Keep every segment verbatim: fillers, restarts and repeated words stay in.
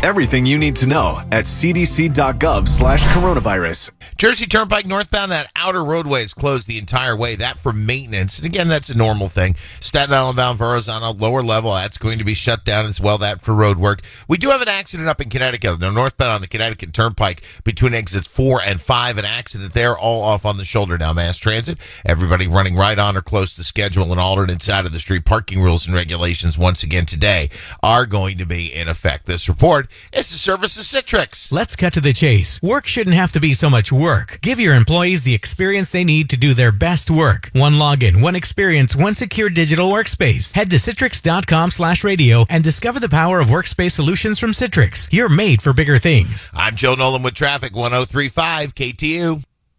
Everything you need to know at cdc.gov slash coronavirus. Jersey Turnpike northbound, that outer roadway is closed the entire way. That for maintenance. And again, that's a normal thing. Staten Island bound Verrazano, lower level, that's going to be shut down as well. That for road work. We do have an accident up in Connecticut. Now, northbound on the Connecticut Turnpike between exits four and five. An accident there, all off on the shoulder now. Mass transit. Everybody running right on or close to schedule. An alternate side of the street. Parking rules and regulations once again today are going to be in effect. This report is the service of Citrix. Let's cut to the chase. Work shouldn't have to be so much work. Give your employees the experience they need to do their best work. One login, one experience, one secure digital workspace. Head to citrix.com slash radio and discover the power of workspace solutions from Citrix. You're made for bigger things. I'm Joe Nolan with traffic, one oh three point five K T U.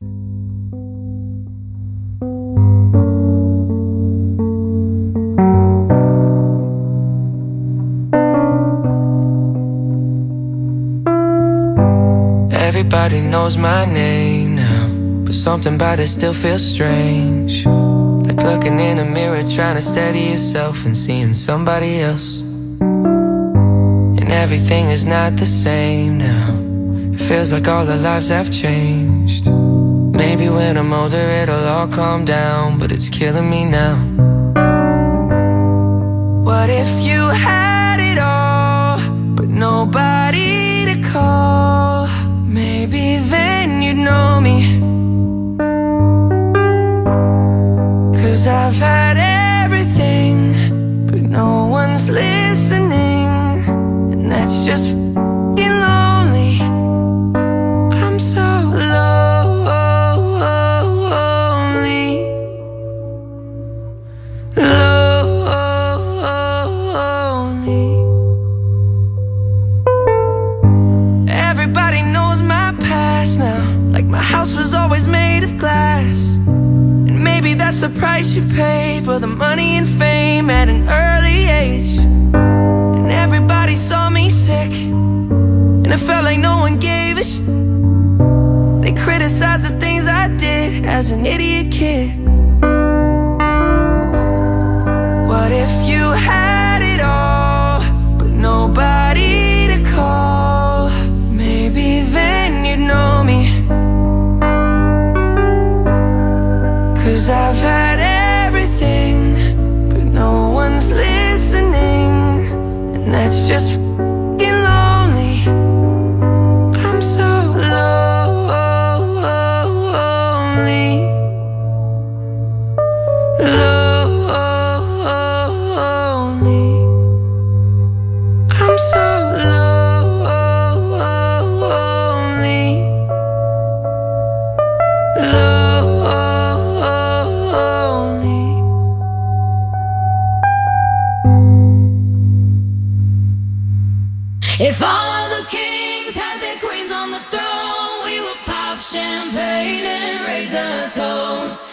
Everybody knows my name now, but something about it still feels strange. Like looking in a mirror, trying to steady yourself and seeing somebody else. And everything is not the same now. It feels like all our lives have changed. Maybe when I'm older it'll all calm down, but it's killing me now. What if you had it all, but nobody to call? Maybe then you'd know me. Cause I've had everything, but no one's listening. And that's just f***ing lonely. I'm so lonely. Lonely. Everybody knows my past now, like my house was always made of glass. And maybe that's the price you pay for the money and fame at an early age. And everybody saw me sick, and it felt like no one gave a sh**. They criticized the things I did as an idiot kid. What if you had it all, but nobody to call? Maybe then you'd know me. Cause I've had everything, but no one's listening. And that's just f***ing lonely. I'm so lonely. Lonely. I'm so lonely. Lonely. If all of the kings had their queens on the throne, we would pop champagne and raise a toast.